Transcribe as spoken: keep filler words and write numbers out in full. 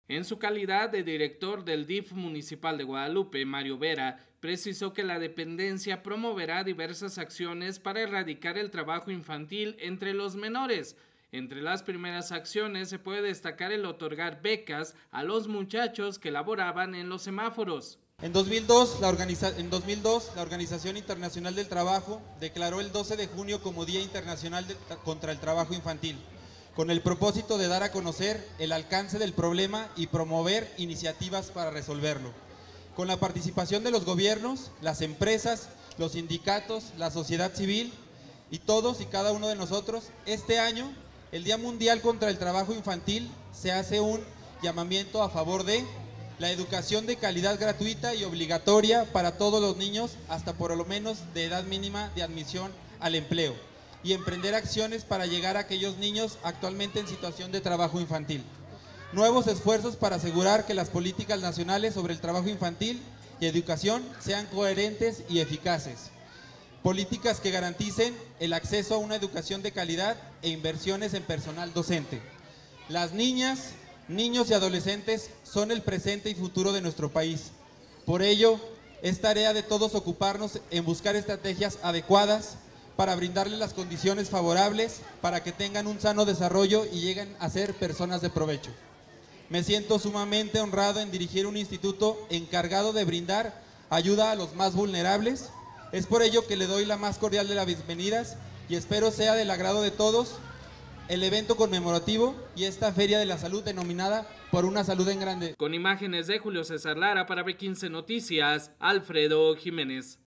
En su calidad de director del D I F municipal de Guadalupe, Mario Vera precisó que la dependencia promoverá diversas acciones para erradicar el trabajo infantil entre los menores. Entre las primeras acciones se puede destacar el otorgar becas a los muchachos que laboraban en los semáforos. En dos mil dos, la organiza en dos mil dos, la Organización Internacional del Trabajo declaró el doce de junio como Día Internacional de, contra el Trabajo Infantil, con el propósito de dar a conocer el alcance del problema y promover iniciativas para resolverlo. Con la participación de los gobiernos, las empresas, los sindicatos, la sociedad civil y todos y cada uno de nosotros, este año, el Día Mundial contra el Trabajo Infantil, se hace un llamamiento a favor de la educación de calidad gratuita y obligatoria para todos los niños hasta por lo menos de edad mínima de admisión al empleo y emprender acciones para llegar a aquellos niños actualmente en situación de trabajo infantil. Nuevos esfuerzos para asegurar que las políticas nacionales sobre el trabajo infantil y educación sean coherentes y eficaces. Políticas que garanticen el acceso a una educación de calidad e inversiones en personal docente. Las niñas, niños y adolescentes son el presente y futuro de nuestro país. Por ello, es tarea de todos ocuparnos en buscar estrategias adecuadas para brindarles las condiciones favorables para que tengan un sano desarrollo y lleguen a ser personas de provecho. Me siento sumamente honrado en dirigir un instituto encargado de brindar ayuda a los más vulnerables. Es por ello que le doy la más cordial de las bienvenidas y espero sea del agrado de todos el evento conmemorativo y esta Feria de la Salud denominada Por una Salud en Grande. Con imágenes de Julio César Lara para B quince Noticias, Alfredo Jiménez.